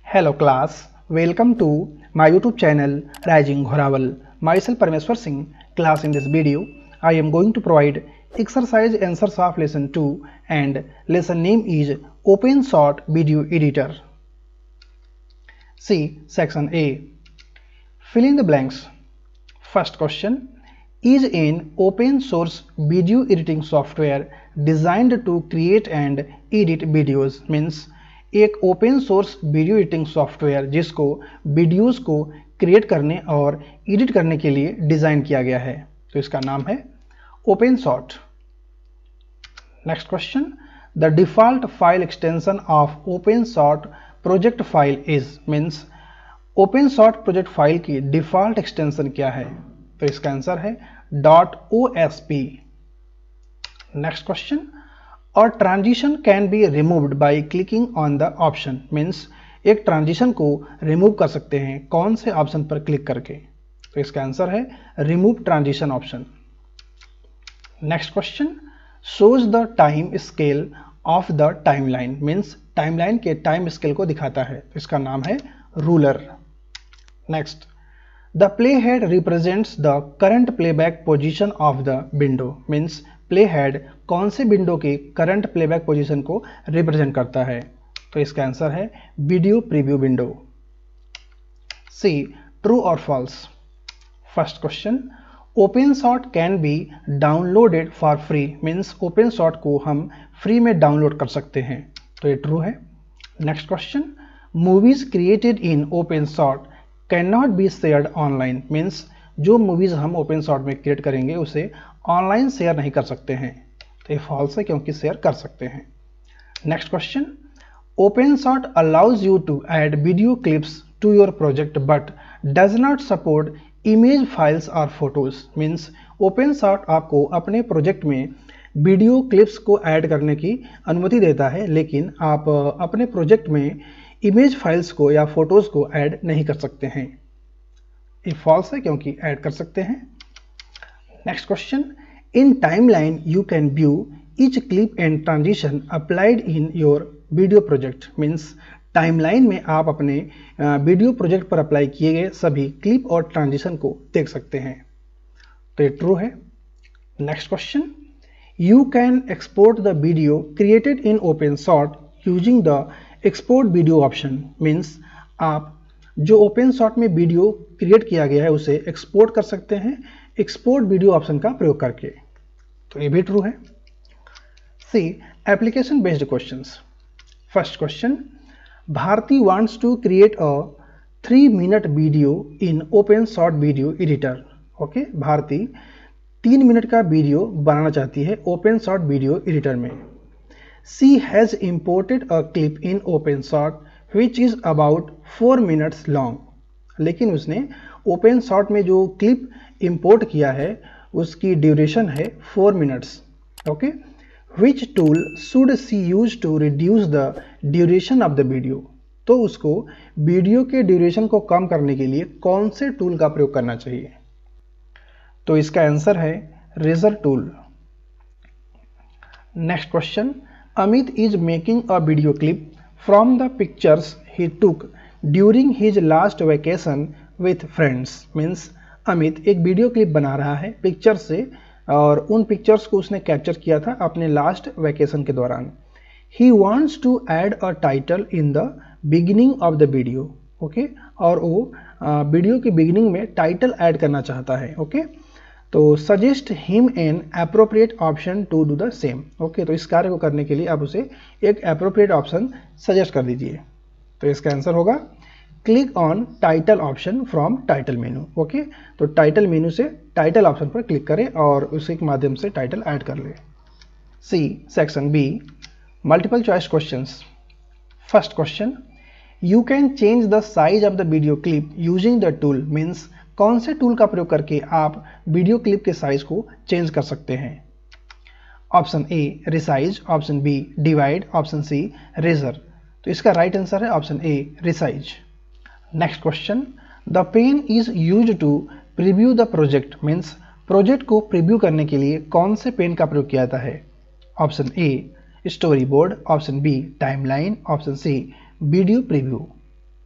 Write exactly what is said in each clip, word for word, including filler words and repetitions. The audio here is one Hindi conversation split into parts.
Hello class, welcome to my YouTube channel Rising Ghorawal. Myself Parmeshwar Singh. Class, in this video I am going to provide exercise answers of lesson two and lesson name is OpenShot Video Editor. See section A. Fill in the blanks. First question. Is an open source video editing software designed to create and edit videos? Means एक open source video editing software जिसको वीडियोस को क्रिएट करने और एडिट करने के लिए डिज़ाइन किया गया है, तो इसका नाम है OpenShot. Next question. The default file extension of OpenShot project file is. Means OpenShot project file की डिफ़ॉल्ट एक्सटेंशन क्या है, तो इसका आंसर है dot O S P. Next question. और transition can be removed by clicking on the option. Means एक ट्रांजिशन को रिमूव कर सकते हैं कौन से ऑप्शन पर क्लिक करके, तो इसका आंसर है remove transition option. Next question. Shows the time scale of the timeline. Means timeline के टाइम स्केल को दिखाता है, तो इसका नाम है ruler. Next. The play head represents the current playback position of the window. Means play head कौन से विंडो की करंट प्लेबैक पोजीशन को रिप्रेजेंट करता है, तो इसका आंसर है video preview window. C true और false. First question. OpenShot can be downloaded for free. Means OpenShot को हम फ्री में डाउनलोड कर सकते हैं, तो ये ट्रू है. Next question. Movies created in OpenShot can not be shared online. Means जो मूवीज हम OpenShot में क्रिएट करेंगे उसे ऑनलाइन शेयर नहीं कर सकते हैं, तो ये फॉल्स है क्योंकि शेयर कर सकते हैं. Next question. OpenShot allows you to add video clips to your project but does not support image files और फोटोज. मीन्स OpenShot आपको अपने प्रोजेक्ट में वीडियो क्लिप्स को ऐड करने की अनुमति देता है, लेकिन आप अपने प्रोजेक्ट में इमेज फाइल्स को या फोटोज को ऐड नहीं कर सकते हैं. ये फॉल्स है क्योंकि ऐड कर सकते हैं. Next question. In timeline you can view each clip and transition applied in your video project. Means timeline में आप अपने वीडियो प्रोजेक्ट पर अप्लाई किए गए सभी क्लिप और ट्रांजिशन को देख सकते हैं, तो ये ट्रू है. Next question. You can export the video created in OpenShot using the export video option. Means आप जो OpenShot में वीडियो क्रिएट किया गया है उसे एक्सपोर्ट कर सकते हैं एक्सपोर्ट वीडियो ऑप्शन का प्रयोग करके, तो ये भी ट्रू है. C application based questions. First question. Bharti wants to create a three minute video in OpenShot video editor. Okay, Bharti तीन मिनट का वीडियो बनाना चाहती है OpenShot वीडियो एडिटर में. She has imported a clip in OpenShot which is about four minutes long. लेकिन उसने OpenShot में जो क्लिप इंपोर्ट किया है उसकी ड्यूरेशन है four minutes. Okay. Which tool should she use to reduce the duration of the video. तो उसको वीडियो के ड्यूरेशन को कम करने के लिए कौन से टूल का प्रयोग करना चाहिए, तो इसका आंसर है razor tool. Next question. Amit is making a video clip from the pictures he took during his last vacation with friends. Means Amit एक वीडियो क्लिप बना रहा है पिक्चर से और उन पिक्चर्स को उसने कैप्चर किया था अपने लास्ट वेकेशन के दौरान. He wants to add a title in the beginning of the video. Okay, और वो वीडियो के बिगिनिंग में टाइटल ऐड करना चाहता है. Okay okay? तो suggest him an appropriate option to do the same. Okay, तो इस कार्य को करने के लिए आप उसे एक एप्रोप्रिएट ऑप्शन सजेस्ट कर दीजिए, तो इसका आंसर होगा click on title option from title menu. Okay, तो टाइटल मेनू से टाइटल ऑप्शन पर क्लिक करें और उसी के माध्यम से टाइटल ऐड कर लें. C section B multiple choice questions. First question. You can change the size of the video clip using the tool. Means कौन से टूल का प्रयोग करके आप वीडियो क्लिप के साइज को चेंज कर सकते हैं. Option A resize, option B divide, option C razor. तो इसका राइट आंसर है option A resize. Next question. The pane is use to preview the project. Means project को प्रीव्यू करने के लिए कौन से पेन का प्रयोग किया जाता है. Option A story board, option B timeline, option C video preview.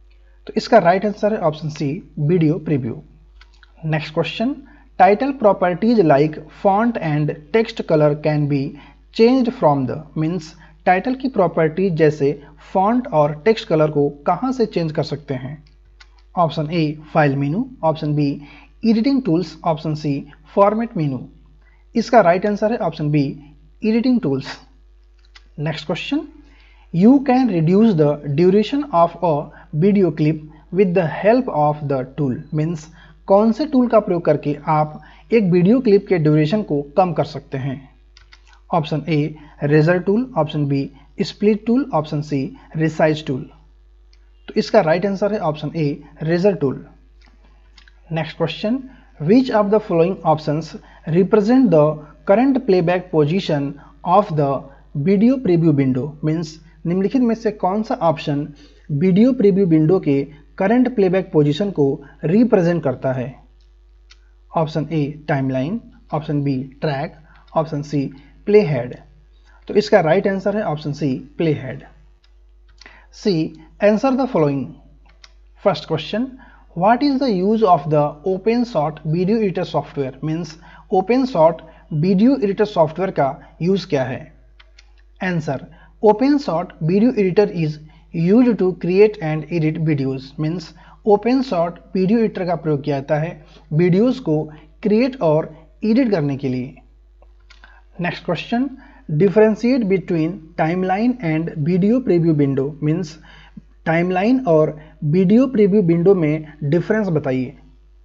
तो इसका राइट आंसर है option C, video preview. Next question, title properties like font and text colour can be changed from the, means title की प्रॉपर्टीज जैसे फॉन्ट और टेक्स्ट कलर को कहां से चेंज कर सकते हैं? Option A, file menu, option B, editing tools, option C, format menu. इसका राइट आंसर है option B, editing tools. Next question, you can reduce the duration of a video clip with the help of the tool, means कौन से टूल का प्रयोग करके आप एक वीडियो क्लिप के ड्यूरेशन को कम कर सकते हैं? Option A, razor tool, option B, split tool, option C, resize tool. तो इसका राइट आंसर है option A, razor tool. Next question, which of the following options represent the current playback position of the video preview window, means निम्नलिखित में से कौन सा ऑप्शन वीडियो प्रीव्यू विंडो के करंट प्लेबैक पोजीशन को रिप्रेजेंट करता है? Option A, timeline, option B, track, option C, play head. तो इसका राइट आंसर है option C, play head. C, answer the following. First question, what is the use of the OpenShot video editor software, means OpenShot video editor software का यूज क्या है? Answer, OpenShot video editor is used to create and edit videos, means OpenShot video editor का प्रयोग किया जाता है वीडियोज को क्रिएट और एडिट करने के लिए। Next question, differentiate between timeline and video preview window, means timeline और वीडियो प्रीव्यू विंडो में डिफरेंस बताइए।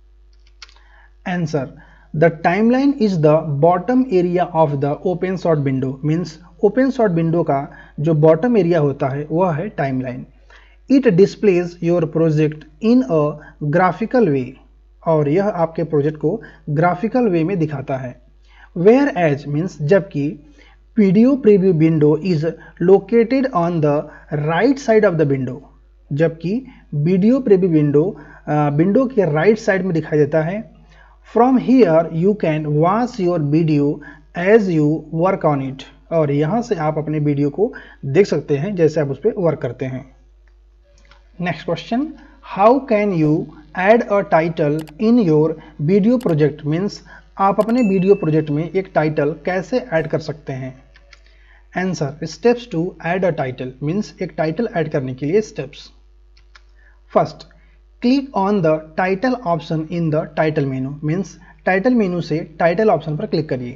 Answer, the timeline is the bottom area of the OpenShot window, means OpenShot window का जो बॉटम एरिया होता है वह है timeline. It displays your project in a graphical way, और यह आपके प्रोजेक्ट को ग्राफिकल वे में दिखाता है। वेयर एज मीन्स जबकि video preview window is located on the right side of the window, जबकि वीडियो प्रीव्यू विंडो विंडो के राइट साइड में दिखाई देता है। From here you can watch your video as you work on it, और यहाँ से आप अपने वीडियो को देख सकते हैं जैसे आप उस पर वर्क करते हैं। Next question, how can you add a title in your video project, means आप अपने वीडियो प्रोजेक्ट में एक टाइटल कैसे ऐड कर सकते हैं? Answer, steps to add a title, means एक टाइटल ऐड करने के लिए steps. First, click on the title option in the title menu, means title menu से टाइटल ऑप्शन पर क्लिक करिए।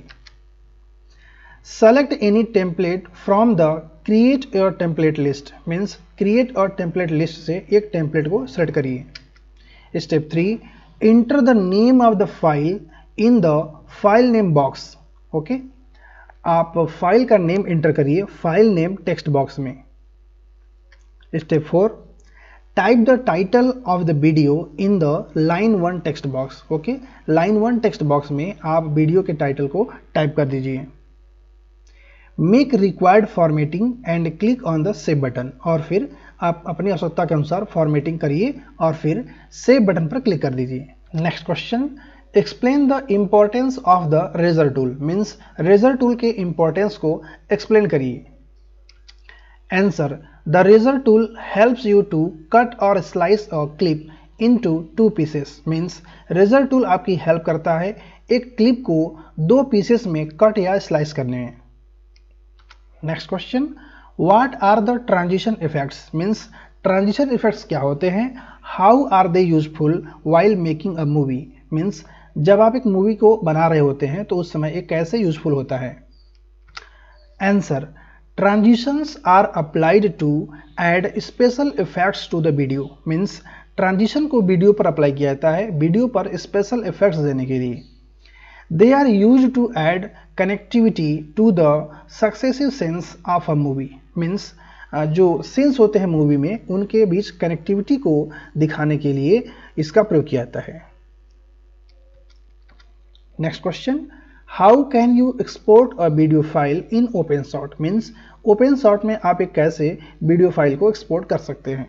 Select any template from the create your template list, means create और टेम्पलेट लिस्ट से एक टेम्पलेट को सेलेक्ट करिए। Step three, enter the name of the file in the file name box. Okay, आप फाइल का नेम इंटर करिए फाइल नेम टेक्स्ट बॉक्स में। Step four, type the title of the video in the line one text box. Okay, line one text box में आप वीडियो के टाइटल को टाइप कर दीजिए। Make required formatting and click on the save button, और फिर आप अपनी आवश्यकता के अनुसार फॉर्मेटिंग करिए और फिर सेव बटन पर क्लिक कर दीजिए। Next question, explain the importance of the razor tool, means razor tool के इम्पोर्टेंस को एक्सप्लेन करिए। Answer, the razor tool helps you to cut और slice a clip into two pieces, means razor tool आपकी हेल्प करता है एक क्लिप को दो पीसेस में कट या स्लाइस करने में। Next question, what are the transition effects, means transition effects क्या होते हैं? How are they useful while making a movie, means जब आप एक मूवी को बना रहे होते हैं तो उस समय ये कैसे यूजफुल होता है? Answer, transitions are applied to add special effects to the video, means transition को वीडियो पर अप्लाई किया जाता है वीडियो पर स्पेशल इफेक्ट्स देने के लिए। They are use to add connectivity to the successive scenes of a movie, means जो सीन्स होते हैं मूवी में उनके बीच कनेक्टिविटी को दिखाने के लिए इसका प्रयोग किया जाता है। Next question, how can you export a video file in OpenShot, means OpenShot में आप एक कैसे वीडियो फाइल को एक्सपोर्ट कर सकते हैं?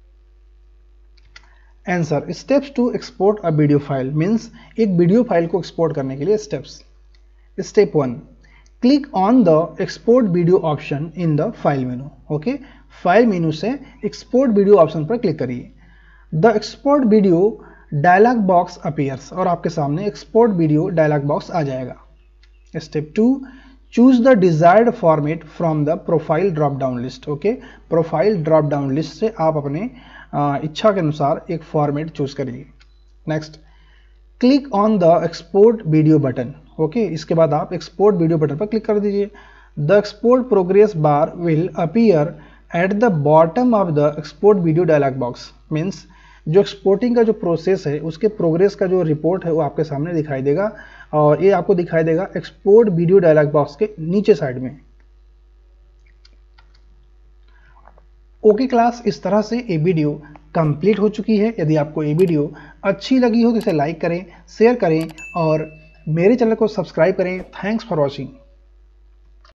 Answer, steps to export a video file, means एक वीडियो फाइल को एक्सपोर्ट करने के लिए steps. Step one, click on the export video option in the file menu. Okay, file menu से एक्सपोर्ट वीडियो ऑप्शन पर क्लिक करिए। The export video dialog box appears, और आपके सामने एक्सपोर्ट वीडियो डायलॉग बॉक्स आ जाएगा। Step two, choose the desired format from the profile drop down list. Okay, profile drop down list से आप अपने इच्छा के अनुसार एक फॉर्मेट चूज करिए। Next, click on the export video button. Okay, इसके बाद आप एक्सपोर्ट वीडियो बटन पर क्लिक कर दीजिए। The export progress bar will appear at the bottom of the export video dialog box. Means जो एक्सपोर्टिंग का जो प्रोसेस है उसके प्रोग्रेस का जो रिपोर्ट है वो आपके सामने दिखाई देगा, और ये आपको दिखाई देगा एक्सपोर्ट वीडियो डायलॉग बॉक्स के नीचे साइड में। ओके क्लास, इस तरह से ये वीडियो कंप्लीट हो चुकी है। यदि आपको ये वीडियो अच्छी लगी हो तो इसे लाइक करें, शेयर करें और मेरे चैनल को सब्सक्राइब करें। Thanks for watching.